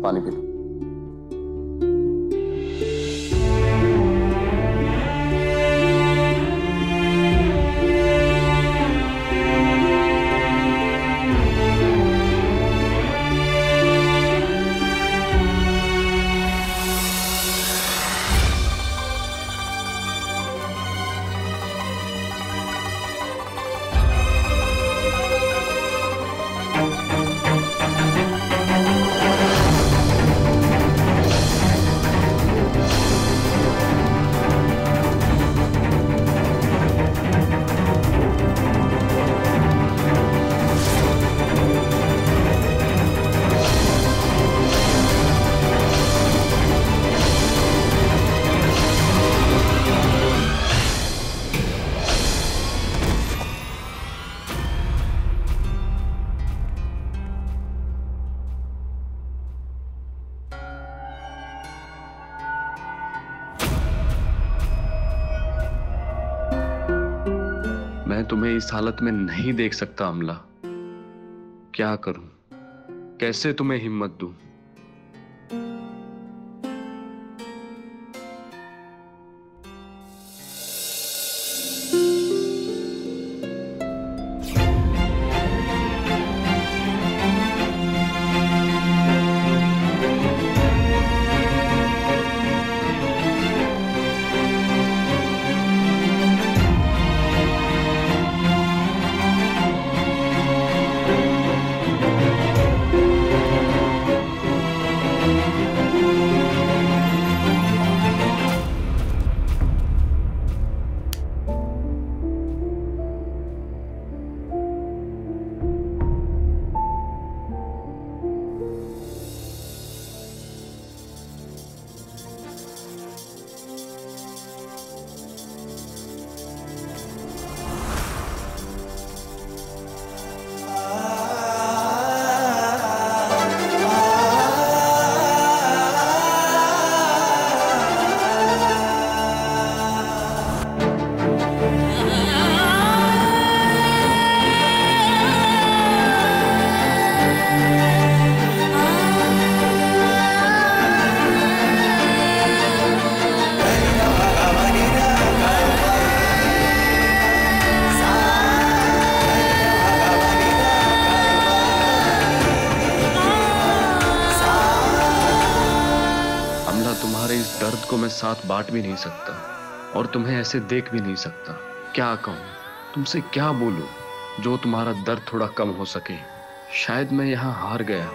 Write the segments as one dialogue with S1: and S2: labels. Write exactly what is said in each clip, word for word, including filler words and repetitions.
S1: पानी P low. मैं तुम्हें इस हालत में नहीं देख सकता अमला। क्या करूं, कैसे तुम्हें हिम्मत दूं? दर्द को मैं साथ बांट भी नहीं सकता और तुम्हें ऐसे देख भी नहीं सकता। क्या कहूं, तुमसे क्या बोलूं जो तुम्हारा दर्द थोड़ा कम हो सके। शायद मैं यहां हार गया।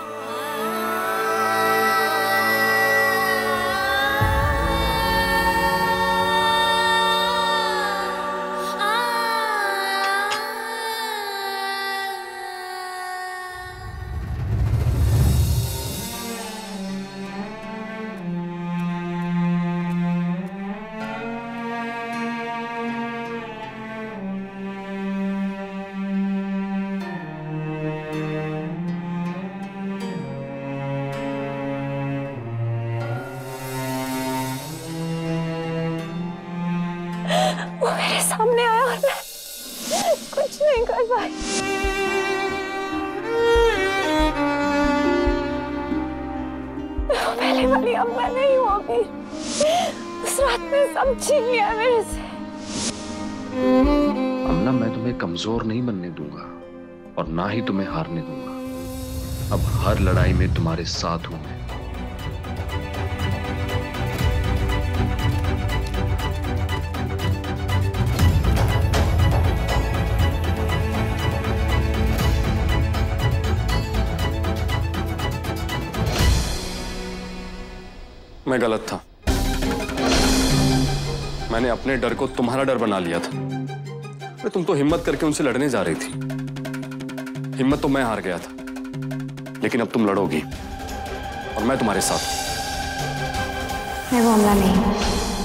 S2: वो मेरे सामने आया और मैं कुछ नहीं कर पाई। वो पहले वाली अम्मा नहीं हूँ अभी। उस रात में सब छीन लिया मेरे से।
S1: अमला, मैं तुम्हें कमजोर नहीं बनने दूंगा और ना ही तुम्हें हारने दूंगा। अब हर लड़ाई में तुम्हारे साथ हूं मैं।
S3: मैं गलत था। मैंने अपने डर को तुम्हारा डर बना लिया था। अरे तुम तो हिम्मत करके उनसे लड़ने जा रही थी। हिम्मत तो मैं हार गया था, लेकिन अब तुम लड़ोगी और मैं तुम्हारे साथ।
S2: मैं वो अमला नहीं हूं।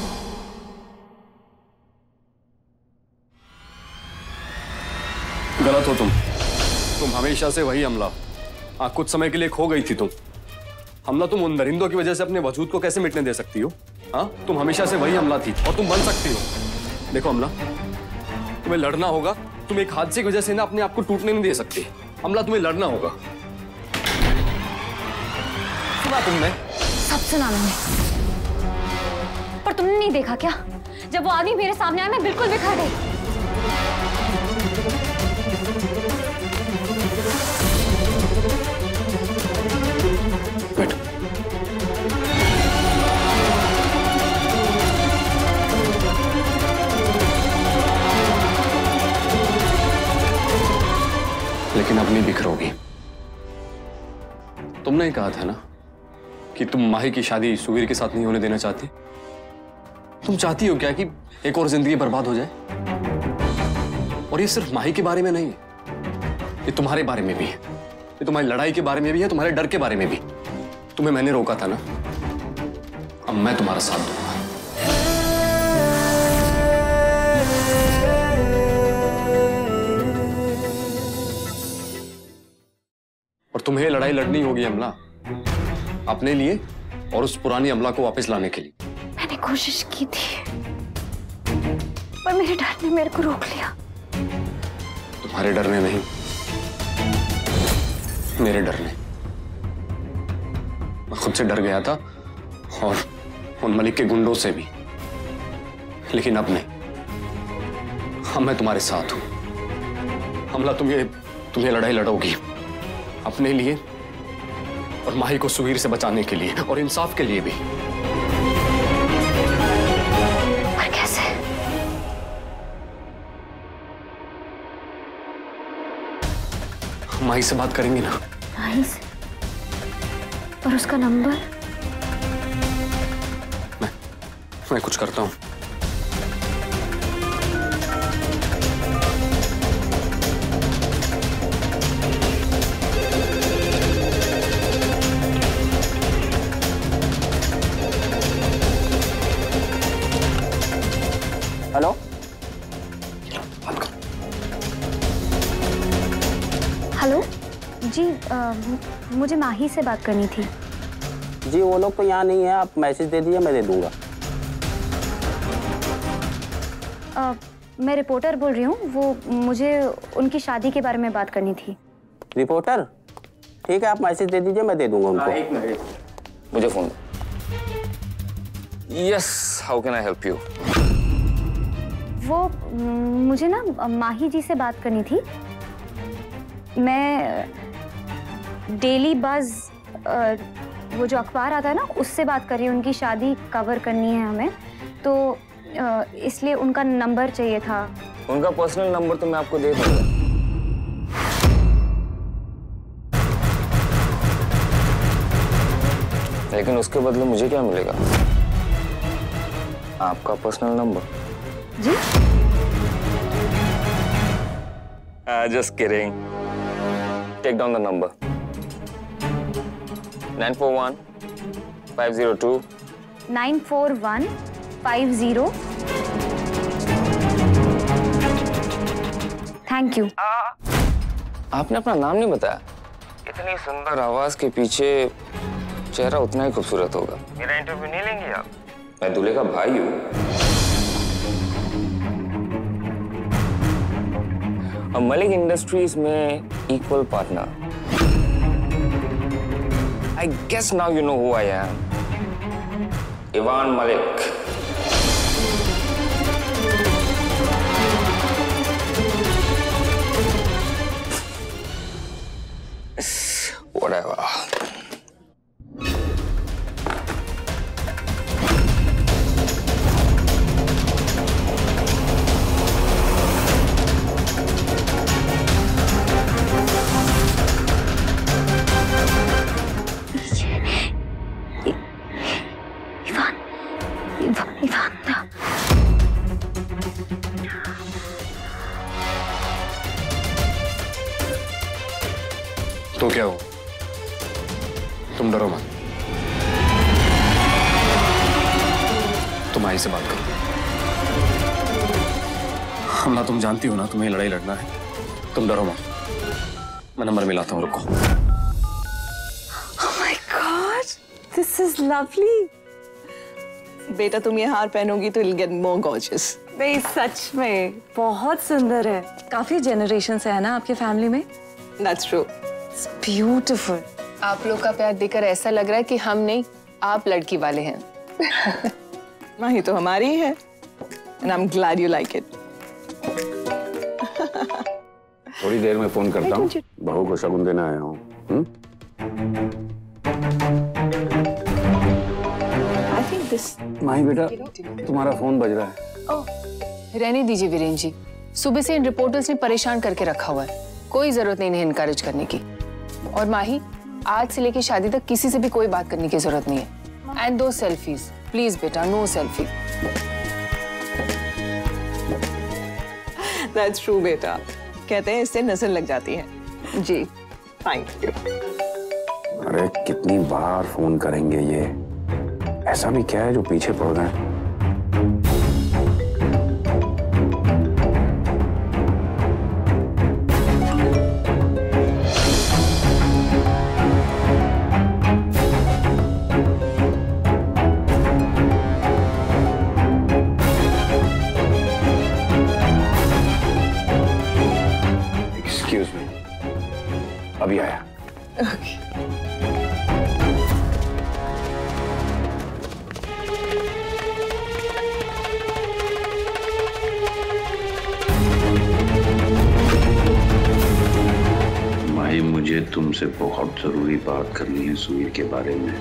S3: गलत हो तुम। तुम हमेशा से वही अमला। हाँ, कुछ समय के लिए खो गई थी तुम। अमला, तुम उन दरिंदों की वजह से अपने वजूद को कैसे मिटने दे सकती हो? हाँ, तुम हमेशा से वही अमला थी और तुम बन सकती हो। देखो अमला, तुम्हें लड़ना होगा। तुम एक हादसे की वजह से ना अपने आप को टूटने नहीं दे सकती। अमला, तुम्हें लड़ना होगा। सुना तुमने?
S2: सब सुना मैंने, पर तुमने नहीं देखा क्या? जब वो आदमी मेरे सामने आया मैं बिल्कुल बिखर गई।
S3: लेकिन अब नहीं बिखरोगी। तुमने ही कहा था ना कि तुम माही की शादी सुवीर के साथ नहीं होने देना चाहती। तुम चाहती हो क्या कि एक और जिंदगी बर्बाद हो जाए? और ये सिर्फ माही के बारे में नहीं है, ये तुम्हारे बारे में भी है, ये तुम्हारी लड़ाई के बारे में भी है, तुम्हारे डर के बारे में भी। तुम्हें मैंने रोका था ना, अब मैं तुम्हारा साथ दूंगा। और तुम्हें लड़ाई लड़नी होगी अमला, अपने लिए और उस पुरानी अमला को वापस लाने के लिए।
S2: मैंने कोशिश की थी, पर मेरे डर ने मेरे को रोक लिया।
S3: तुम्हारे डर ने नहीं, मेरे डर ने। मैं खुद से डर गया था और उन मलिक के गुंडों से भी, लेकिन अब नहीं। अब मैं तुम्हारे साथ हूं। अमला, तुम्हें तुम्हें लड़ाई लड़ोगी अपने लिए और माही को सुवीर से बचाने के लिए और इंसाफ के लिए भी।
S2: पर कैसे?
S3: माही से बात करेंगी ना?
S2: माही से? और उसका नंबर?
S3: मैं मैं कुछ करता हूं।
S4: हेलो
S2: हेलो जी, आ, मुझे माही से बात करनी थी।
S4: जी वो लोग तो यहाँ नहीं है, आप मैसेज दे दीजिए, मैं दे दूंगा।
S2: आ, मैं रिपोर्टर बोल रही हूँ, वो मुझे उनकी शादी के बारे में बात करनी थी।
S4: रिपोर्टर? ठीक है, आप मैसेज दे दीजिए, मैं दे दूंगा उनको।
S5: एक मिनट, मुझे phone. Yes, how can I help you?
S2: वो मुझे ना माही जी से बात करनी थी। मैं डेली बज़, वो जो अखबार आता है ना, उससे बात कर रही हूँ। उनकी शादी कवर करनी है हमें, तो इसलिए उनका नंबर चाहिए था।
S5: उनका पर्सनल नंबर तो मैं आपको दे दूंगा, लेकिन उसके बदले मुझे क्या मिलेगा? आपका पर्सनल नंबर।
S2: जी?
S5: Uh, just kidding. Take down the number. nine four one five zero two
S2: nine four one five zero. Thank you.
S5: आपने अपना नाम नहीं बताया। इतनी सुंदर आवाज के पीछे चेहरा उतना ही खूबसूरत होगा। मेरा इंटरव्यू नहीं लेंगे आप? मैं दूल्हे का भाई हूँ। मलिक इंडस्ट्रीज में equal partner. I guess now you know who I am. Ivan Malik. Whatever.
S3: तो क्या हो, तुम डरो मत। तुम आई से बात करो। हमला, तुम जानती हो ना तुम्हें लड़ाई लड़ना है। तुम डरो मत, मैं नंबर मिलाता हूँ, रुको।
S6: Oh my God, this is lovely. बेटा तुम ये हार पहनोगी तो it'll get more gorgeous.
S7: नहीं, सच में बहुत सुंदर है। काफी जनरेशन से है ना आपके फैमिली में?
S6: That's true.
S7: It's beautiful.
S6: आप लोग का प्यार देखकर ऐसा लग रहा है कि हम नहीं, आप लड़की वाले हैं।
S8: माही तो हमारी ही है। And I'm glad you like it.
S9: थोड़ी देर में फोन करता हूँ, बहू को शगुन देने आया हूँ।
S6: I think this...
S9: माही बेटा, तुम्हारा फोन बज रहा है।
S6: ओह, रहने दीजिए वीरेन जी। सुबह से इन रिपोर्टर्स ने परेशान करके रखा हुआ है। कोई जरूरत नहीं इन्हें इनकरेज करने की। और माही, आज से लेके शादी तक किसी से भी कोई बात करने की जरूरत नहीं है। एंड दो सेल्फीज, प्लीज बेटा, नो सेल्फी।
S8: That's true बेटा। कहते हैं इससे नजर लग जाती है। जी, थैंक यू।
S9: अरे कितनी बार फोन करेंगे ये? ऐसा भी क्या है जो पीछे पड़ गए? एक्सक्यूज मी, अभी आया।
S8: Okay.
S9: भाई, मुझे तुमसे बहुत जरूरी बात करनी है सुवीर के बारे में।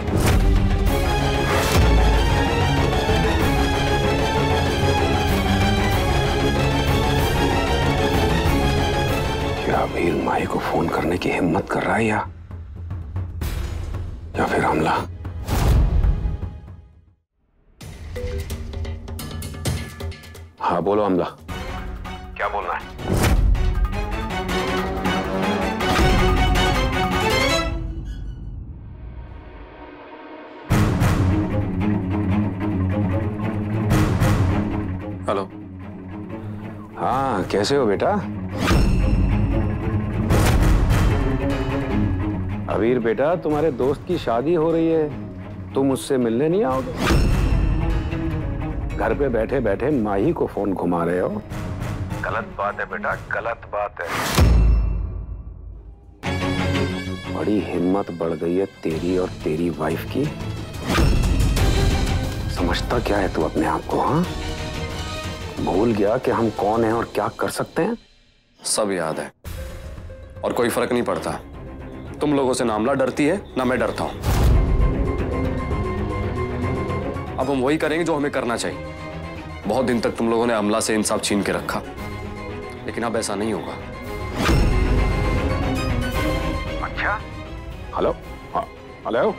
S9: क्या अबीर माही को फोन करने की हिम्मत कर रहा है या या फिर हमला? हाँ बोलो हमला, क्या बोलना है?
S3: हेलो।
S9: हाँ, कैसे हो बेटा? अबीर बेटा, तुम्हारे दोस्त की शादी हो रही है, तुम उससे मिलने नहीं आओगे? घर पे बैठे बैठे माही को फोन घुमा रहे हो। गलत बात है बेटा, गलत बात है। बड़ी हिम्मत बढ़ गई है तेरी और तेरी वाइफ की। समझता क्या है तू अपने आप को? हाँ, भूल गया कि हम कौन हैं और क्या कर सकते हैं?
S3: सब याद है और कोई फर्क नहीं पड़ता। तुम लोगों से ना अमला डरती है ना मैं डरता हूं। अब हम वही करेंगे जो हमें करना चाहिए। बहुत दिन तक तुम लोगों ने अमला से इंसाफ छीन के रखा, लेकिन अब ऐसा नहीं होगा।
S9: अच्छा, हेलो, हेलो।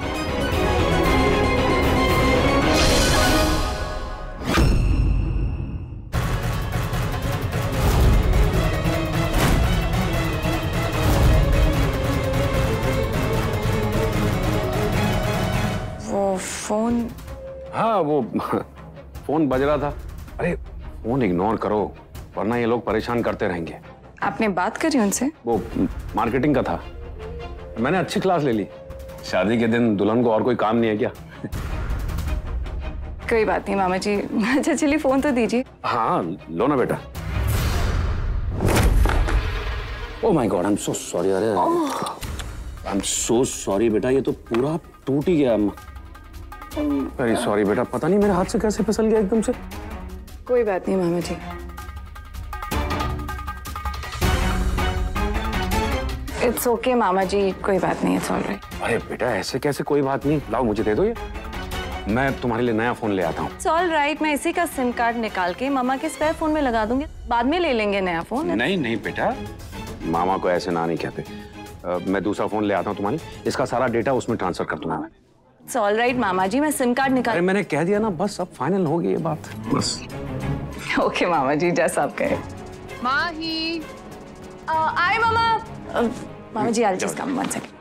S6: फोन?
S9: हाँ, वो फोन बज रहा था। अरे फोन इग्नोर करो, वरना ये लोग परेशान करते रहेंगे।
S6: आपने बात करी उनसे?
S9: वो मार्केटिंग का था, मैंने अच्छी क्लास ले ली। शादी के दिन दुल्हन को और कोई काम नहीं है क्या?
S6: कोई बात नहीं मामा जी। अच्छा चलिए फोन तो दीजिए।
S9: हाँ लो ना बेटा। Oh my god, I am so sorry. अरे आई एम सो सॉरी बेटा, ये तो पूरा टूट ही गया। वेरी सॉरी बेटा, पता नहीं मेरे हाथ से कैसे फिसल गया एकदम से।
S6: कोई बात नहीं मामा जी। इट्स ओके मामा जी, कोई बात नहीं, इट्स ऑलराइट।
S9: अरे बेटा ऐसे कैसे कोई बात नहीं, लाओ मुझे दे दो ये, मैं तुम्हारे लिए नया फोन ले आता हूँ।
S7: इट्स ऑलराइट, मैं इसी का सिम कार्ड निकाल के मामा के स्पेयर फोन में लगा दूंगी, बाद में ले लेंगे नया फोन।
S9: नहीं नहीं बेटा, मामा को ऐसे ना नहीं कहते। uh, मैं दूसरा फोन ले आता हूँ तुम्हारे, इसका सारा डेटा उसमें ट्रांसफर कर दूंगा मैं।
S7: इट्स ऑलराइट मामा जी, मैं सिम कार्ड निकाल।
S9: अरे मैंने कह दिया ना, बस अब फाइनल हो गई ये बात, बस।
S6: ओके मामा जी, जैसा आप कहें।
S7: माही आए मामा। uh, मामा जी, I will just come one second.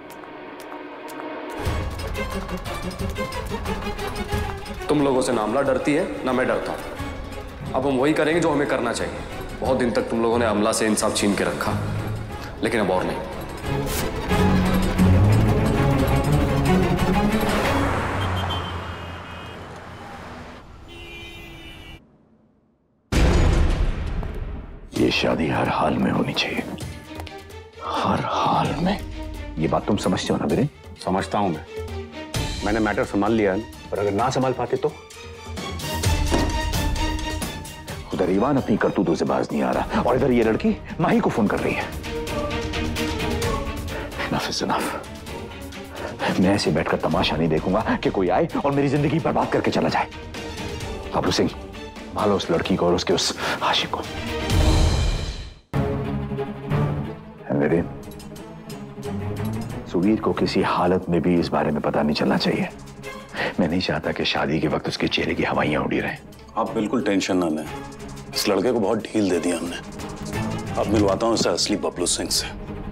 S3: तुम लोगों से ना अमला डरती है ना मैं डरता हूं। अब हम वही करेंगे जो हमें करना चाहिए। बहुत दिन तक तुम लोगों ने अमला से इंसाफ छीन के रखा, लेकिन अब और नहीं।
S9: ये शादी हर हाल में होनी चाहिए, हर हाल में।
S10: ये बात तुम समझते हो ना वीरेन?
S9: समझता हूं मैं, मैंने मैटर संभाल लिया है, पर अगर ना संभाल पाते तो?
S10: उधर ईवान अपनी करतूतों से बाज नहीं आ रहा और इधर ये लड़की माही को फोन कर रही है। Enough is enough. मैं ऐसे बैठकर तमाशा नहीं देखूंगा कि कोई आए और मेरी जिंदगी बर्बाद करके चला जाए। बाबू सिंह, भालो उस लड़की को और उसके उस आशिक को। वीरेन, सुवीर को किसी हालत में भी इस बारे में पता नहीं चलना चाहिए। मैं नहीं चाहता कि शादी के वक्त उसके चेहरे की हवाइयां उड़ी रहें।
S11: आप बिल्कुल टेंशन ना लें, इस लड़के को बहुत ढील दे दी हमने। अब मिलवाता हूं इसे असली बबलू सिंह से।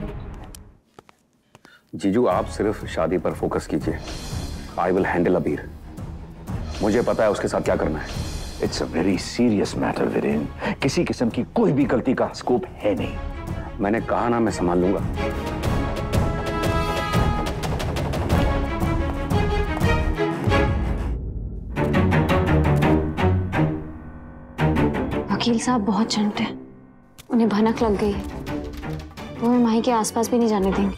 S9: जीजू, आप सिर्फ शादी पर फोकस कीजिए। आई विल हैंडल अबीर। मुझे पता है उसके साथ क्या करना है।
S10: It's a very serious matter Viren. किसी किस्म की कोई भी गलती का स्कोप है नहीं।
S9: मैंने कहा ना, मैं संभाल लूंगा।
S2: वकील साहब बहुत चंट है, उन्हें भनक लग गई है। वो मैं माही के आसपास भी नहीं जाने देंगे।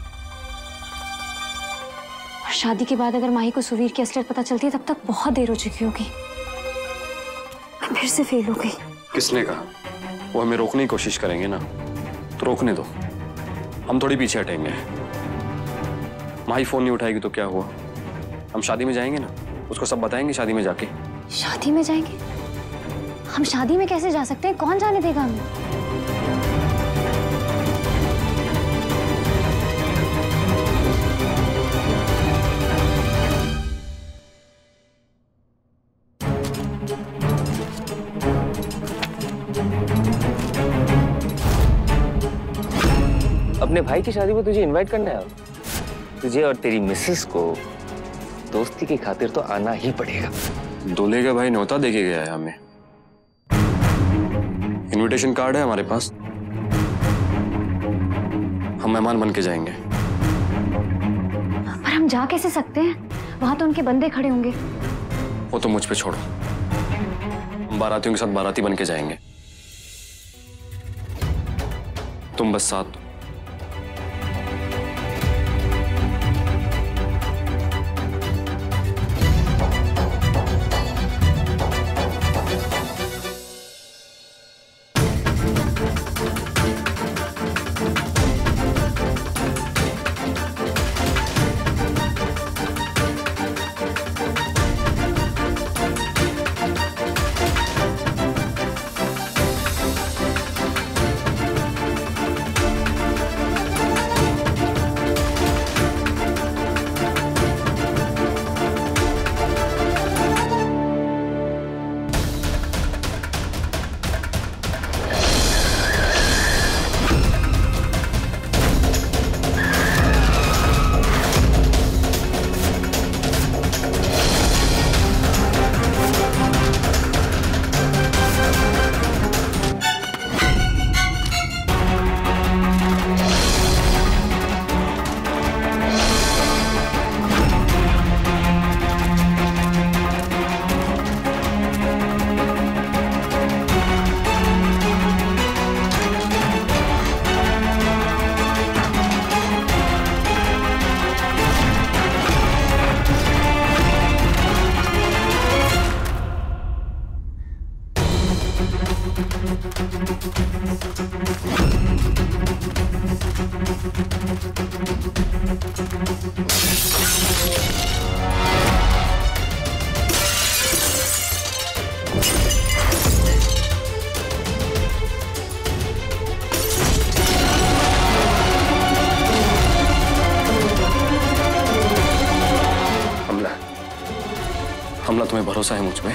S2: और शादी के बाद अगर माही को सुवीर की असलियत पता चलती है तब तक बहुत देर हो चुकी होगी। मैं फिर से फेल हो गई।
S3: किसने कहा? वो हमें रोकने की कोशिश करेंगे ना, तो रोकने दो, हम थोड़ी पीछे हटेंगे। माही फोन नहीं उठाएगी तो क्या हुआ? हम शादी में जाएंगे ना, उसको सब बताएंगे शादी में जाके।
S2: शादी में जाएंगे? हम शादी में कैसे जा सकते हैं? कौन जाने देगा हमें?
S5: अपने भाई की शादी में तुझे इनवाइट करना है? तुझे और तेरी मिसेस को दोस्ती की खातिर तो आना ही पड़ेगा।
S3: दूल्हे का भाई न्योता देके गया है हमें। इनविटेशन कार्ड है हमारे पास, हम मेहमान बन के जाएंगे।
S2: पर हम जा कैसे सकते हैं? वहां तो उनके बंदे खड़े होंगे।
S3: वो तो मुझ पे छोड़ो, हम बारातियों के साथ बाराती बन के जाएंगे। तुम बस साथ दो। हमला, तुम्हें भरोसा है मुझ में?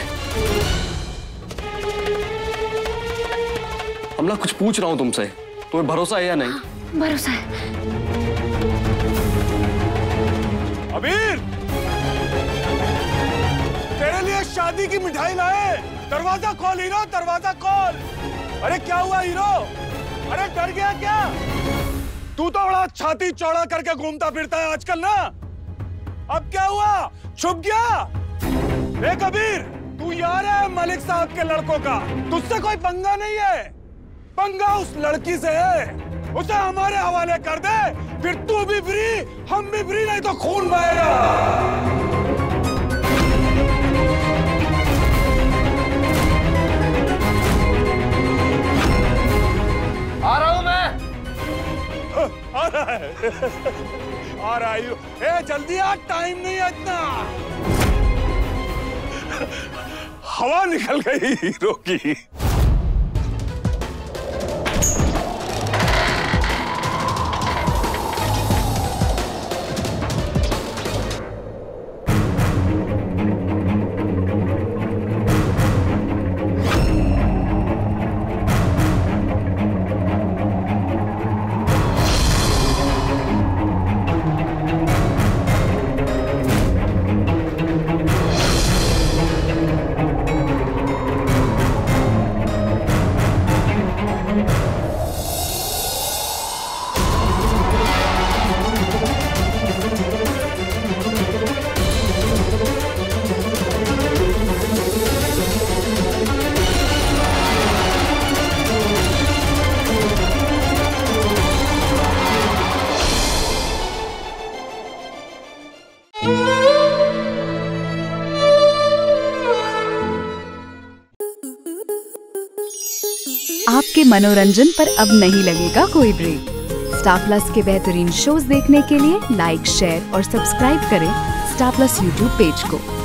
S3: हमला, कुछ पूछ रहा हूं तुमसे, तुम्हें भरोसा है या नहीं?
S2: भरोसा है।
S12: अबीर, तेरे लिए शादी की मिठाई लाए। दरवाजा खोल हीरो, दरवाजा खोल। अरे क्या हुआ हीरो? अरे डर गया क्या? तू तो बड़ा छाती चौड़ा करके घूमता फिरता है आजकल ना। अब क्या हुआ? छुप गया? ए कबीर, तू यार है मलिक साहब के लड़कों का, तुझसे कोई पंगा नहीं है। पंगा उस लड़की से है उसे हमारे हवाले कर दे, फिर तू भी फ्री, हम भी फ्री, नहीं तो खून बहेगा।
S3: आ रहा हूं मैं।
S12: आ रहा है आ रहा है। ए जल्दी आ, टाइम नहीं है इतना। हवा निकल गई हीरो की।
S13: आपके मनोरंजन पर अब नहीं लगेगा कोई ब्रेक। स्टार प्लस के बेहतरीन शोज देखने के लिए लाइक, शेयर और सब्सक्राइब करें स्टार प्लस यूट्यूब पेज को।